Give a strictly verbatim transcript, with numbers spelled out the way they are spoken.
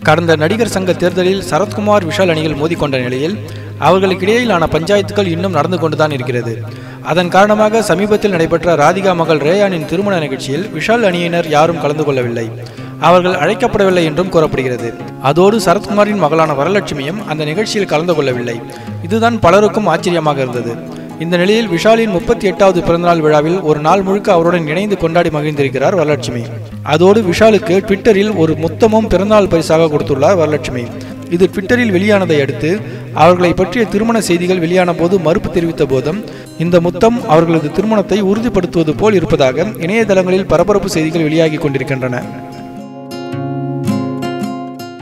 கடந்த நடிகர் சங்க தேர்தலில் சரத்குமார் விஷால் அணிகள் மோதிக்கொண்ட நிலையில் அவர்களுக்கிடையிலான பஞ்சாயத்துகள் இன்னும் நடந்து கொண்டுதான் இருக்கிறது. அதன் காரணமாக சமீபத்தில் நடைபெற்ற ராதிகா மகள் ரேயானின் திருமண நிகழ்ச்சியில் விஷால் அணியினர் யாரும் கலந்து கொள்ளவில்லை. அவர்கள் அழைக்கப்படவில்லை என்றும் கூறப்படுகிறது. அதோடு சரத்குமாரின் மகளான வரலட்சுமியும் அந்த நிகழ்ச்சியில் கலந்து கொள்ளவில்லை. இதுதான் பலருக்கும் ஆச்சரியமாக இருந்தது. இந்த நிலையில் விஷாலின் முப்பத்தி எட்டாவது பிறந்தநாள் விழாவில் ஒரு நாள் முழுக்க அவருடன் இணைந்து கொண்டாடி மகிழ்ந்திருக்கிறார் வரலட்சுமி. அதோடு விஷாலுக்கு ட்விட்டரில் ஒரு முத்தமும் பிறந்தநாள் பரிசாக கொடுத்துள்ளார் வரலட்சுமி. இது ட்விட்டரில் வெளியானதை அடுத்து அவர்களை பற்றிய திருமண செய்திகள் வெளியான போது மறுப்பு தெரிவித்த போதும் இந்த முத்தம் அவர்களது திருமணத்தை உறுதிப்படுத்துவது போல் இருப்பதாக இணையதளங்களில் பரபரப்பு செய்திகள் வெளியாகி கொண்டிருக்கின்றன.